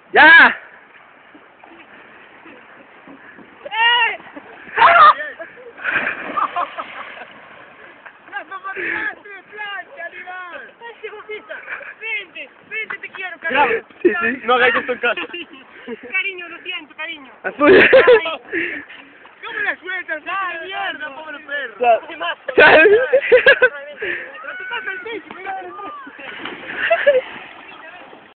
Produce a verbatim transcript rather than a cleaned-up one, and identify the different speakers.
Speaker 1: ¡Ya!
Speaker 2: ¡Eh!
Speaker 3: ¡La mamá de plancha, animal!
Speaker 2: ¡Vente, bofita! ¡Vente! ¡Vente, te quiero, cariño!
Speaker 1: Sí, sí. No hagáis esto en casa.
Speaker 2: Cariño, lo siento, cariño.
Speaker 1: Azul.
Speaker 3: ¿Cómo la sueltas? ¡Ay, mierda, pobre perro!
Speaker 1: Ya.
Speaker 2: Te mato.
Speaker 1: Ya.
Speaker 2: Pero te pasa el pecho, mira el